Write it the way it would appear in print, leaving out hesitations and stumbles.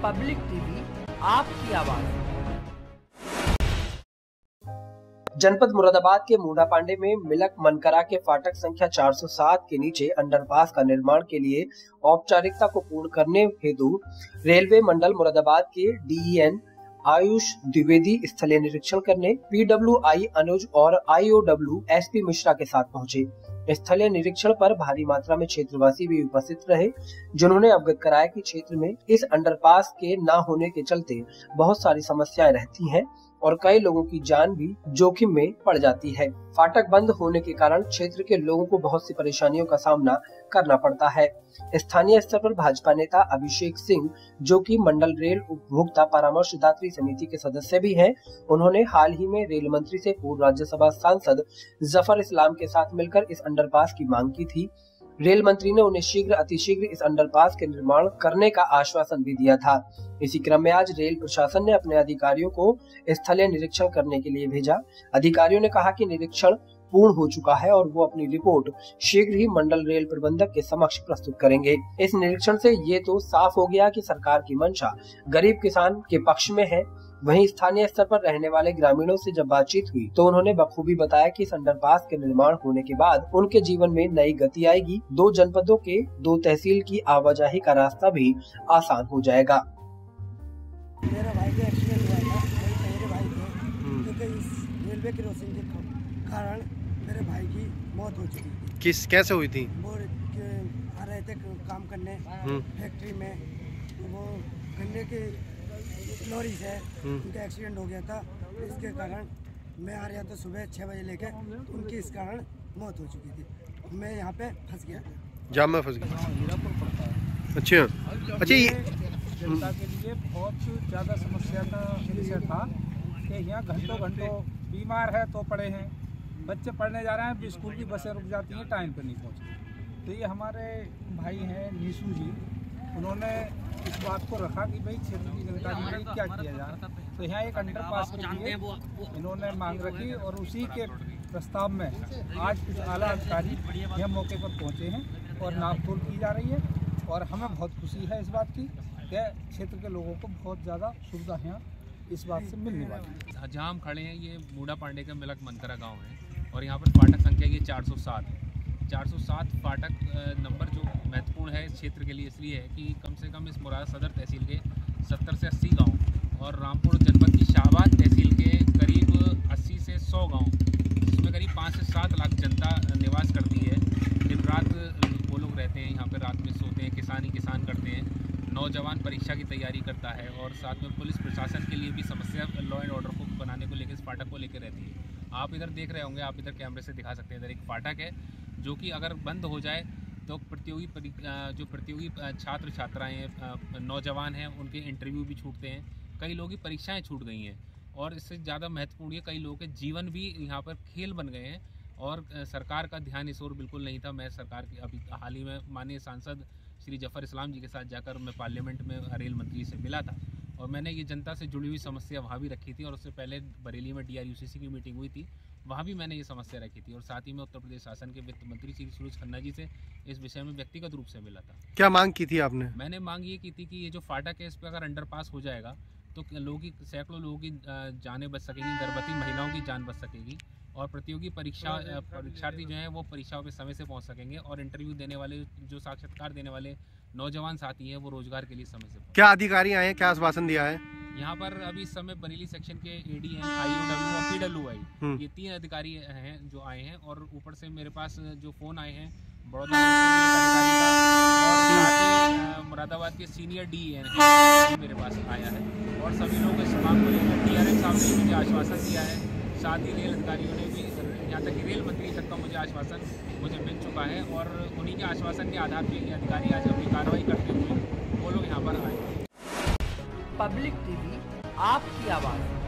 Public TV, आपकी आवाज। जनपद मुरादाबाद के मूडा पांडे में मिलक मनकरा के फाटक संख्या 407 के नीचे अंडरपास का निर्माण के लिए औपचारिकता को पूर्ण करने हेतु रेलवे मंडल मुरादाबाद के डीईएन आयुष द्विवेदी स्थलीय निरीक्षण करने पीडब्ल्यूआई अनुज और आईओडब्ल्यू एसपी मिश्रा के साथ पहुंचे। स्थलीय निरीक्षण पर भारी मात्रा में क्षेत्रवासी भी उपस्थित रहे, जिन्होंने अवगत कराया कि क्षेत्र में इस अंडरपास के न होने के चलते बहुत सारी समस्याएं रहती हैं और कई लोगों की जान भी जोखिम में पड़ जाती है। फाटक बंद होने के कारण क्षेत्र के लोगों को बहुत सी परेशानियों का सामना करना पड़ता है। स्थानीय स्तर पर भाजपा नेता अभिषेक सिंह, जो कि मंडल रेल उपभोक्ता परामर्शदात्री समिति के सदस्य भी हैं, उन्होंने हाल ही में रेल मंत्री से पूर्व राज्यसभा सांसद जफर इस्लाम के साथ मिलकर इस अंडरपास की मांग की थी। रेल मंत्री ने उन्हें शीघ्र अतिशीघ्र इस अंडरपास के निर्माण करने का आश्वासन भी दिया था। इसी क्रम में आज रेल प्रशासन ने अपने अधिकारियों को स्थलीय निरीक्षण करने के लिए भेजा। अधिकारियों ने कहा कि निरीक्षण पूर्ण हो चुका है और वो अपनी रिपोर्ट शीघ्र ही मंडल रेल प्रबंधक के समक्ष प्रस्तुत करेंगे। इस निरीक्षण से ये तो साफ हो गया कि सरकार की मंशा गरीब किसान के पक्ष में है। वहीं स्थानीय स्तर पर रहने वाले ग्रामीणों से जब बातचीत हुई तो उन्होंने बखूबी बताया कि इस अंडरपास के निर्माण होने के बाद उनके जीवन में नई गति आएगी। 2 जनपदों के 2 तहसील की आवाजाही का रास्ता भी आसान हो जाएगा। मेरे भाई का एक्सीडेंट हुआ था, मेरे भाई थे, क्योंकि इस रेलवे क्रॉसिंग के कारण मेरे भाई की मौत हो चुकी थी। कैसे हुई थी? वो आ रहे थे काम करने फैक्ट्री में, वो गन्ने की लॉरी से उनका एक्सीडेंट हो गया था। इसके कारण मैं आ रहा था सुबह 6 बजे लेके, उनकी इस कारण मौत हो चुकी थी। मैं यहाँ पे फंस गया था, जाम में फंस गया। हीरापुर पड़ता है। अच्छा ये जनता के लिए बहुत ज़्यादा समस्या का विषय था कि यहाँ घंटों बीमार है तो पड़े हैं, बच्चे पढ़ने जा रहे हैं, स्कूल की बसें रुक जाती हैं, टाइम पर नहीं पहुँचती। तो ये हमारे भाई हैं नीसू जी, उन्होंने इस बात को रखा कि भाई क्षेत्र की जनता के लिए क्या किया जाए। तो यहाँ एक अंडरपास के लिए इन्होंने मांग रखी और उसी के प्रस्ताव में आज कुछ आला अधिकारी यहाँ मौके पर पहुँचे हैं और नापतोल की जा रही है। और हमें बहुत खुशी है इस बात की कि क्षेत्र के लोगों को बहुत ज़्यादा सुविधा यहाँ इस बात से मिलने वाली है। जहाँ हम खड़े हैं ये मूडा पांडे का मिलक मनकरा गाँव है और यहाँ पर फाटक संख्या ये 407 है। 407 फाटक नंबर जो महत्वपूर्ण है इस क्षेत्र के लिए इसलिए है कि कम से कम इस मुरादा सदर तहसील के 70 से 80 गांव और रामपुर जनपद की शाहबाद तहसील के करीब 80 से 100 गांव, जिसमें करीब 5 से 7 लाख जनता निवास करती है। दिन रात वो लोग रहते हैं यहाँ पर, रात में सोते हैं, किसान करते हैं, नौजवान परीक्षा की तैयारी करता है और साथ में पुलिस प्रशासन के लिए भी समस्या लॉ एंड ऑर्डर को बनाने को लेकर इस फाटक को लेकर रहती है। आप इधर देख रहे होंगे, आप इधर कैमरे से दिखा सकते हैं, इधर एक फाटक है जो कि अगर बंद हो जाए तो प्रतियोगी छात्र छात्राएँ नौजवान हैं उनके इंटरव्यू भी छूटते हैं, कई लोगों की परीक्षाएं छूट गई हैं और इससे ज़्यादा महत्वपूर्ण है कई लोगों के जीवन भी यहाँ पर खेल बन गए हैं और सरकार का ध्यान इस ओर बिल्कुल नहीं था। मैं सरकार की अभी हाल ही में माननीय सांसद श्री जफर इस्लाम जी के साथ जाकर मैं पार्लियामेंट में रेल मंत्री से मिला था और मैंने ये जनता से जुड़ी हुई समस्या वहाँ भी रखी थी और उससे पहले बरेली में DRUCC की मीटिंग हुई थी, वहाँ भी मैंने ये समस्या रखी थी और साथ ही में उत्तर प्रदेश शासन के वित्त मंत्री श्री सुरेश खन्ना जी से इस विषय में व्यक्तिगत रूप से मिला था। क्या मांग की थी आपने? मैंने मांग ये की थी कि ये जो फाटक है इस पर अगर अंडरपास हो जाएगा तो सैकड़ों लोगों की जानें बच सकेंगी, गर्भवती महिलाओं की जान बच सकेगी और प्रतियोगी परीक्षार्थी जो हैं वो परीक्षाओं पे समय से पहुंच सकेंगे और इंटरव्यू देने वाले, जो साक्षात्कार देने वाले नौजवान साथी हैं वो रोजगार के लिए समय से। क्या अधिकारी आए हैं, क्या आश्वासन दिया है? यहाँ पर अभी इस समय बरेली सेक्शन के AD हैं, IOW और PWI, ये 3 अधिकारी हैं जो आए हैं और ऊपर से मेरे पास जो फ़ोन आए हैं बड़ौदा अधिकारी का और साथ ही मुरादाबाद के सीनियर DEN हैं मेरे पास आया है और सभी लोग इस मांग को लेकर DRM साहब ने मुझे आश्वासन दिया है, साथ ही रेल अधिकारियों ने भी, यहाँ तक कि रेल मंत्री तक का मुझे आश्वासन मुझे मिल चुका है और उन्हीं के आश्वासन के आधार पर अधिकारी आज अपनी कार्रवाई करते हुए वो लोग यहाँ पर आए। पब्लिक टीवी, आपकी आवाज़।